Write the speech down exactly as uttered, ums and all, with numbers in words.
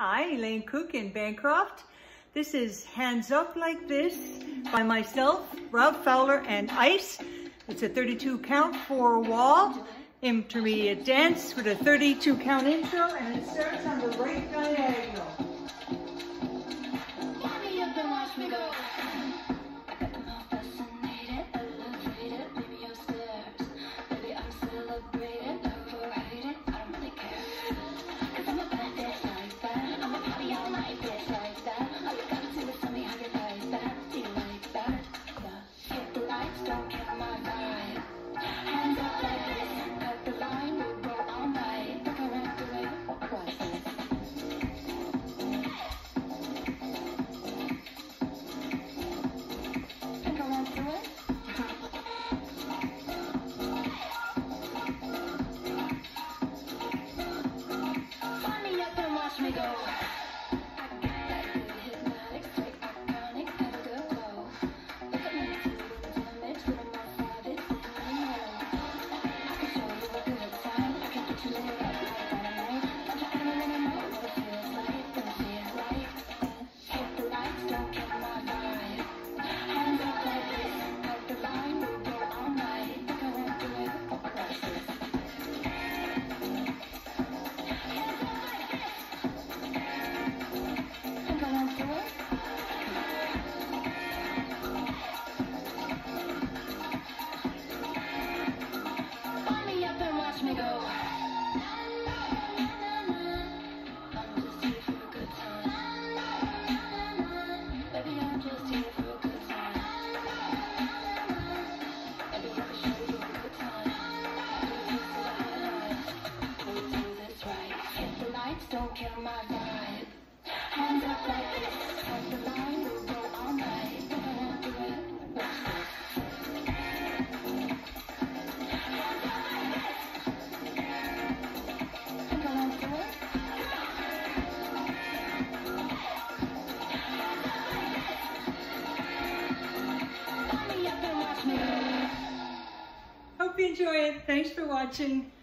Hi, Elaine Cook in Bancroft. This is Hands Up Like This by myself, Rob Fowler, and Ice. It's a thirty-two count, four wall, intermediate dance with a thirty-two count intro, and it starts on the right diagonal. Don't kill my vibe. Hands up like this. Hold the line, we'll go all night. If I won't do it, watch this. Hands up like this. Think I won't do it? Hands up like this. Line me up and watch me. Hope you enjoy it. Thanks for watching.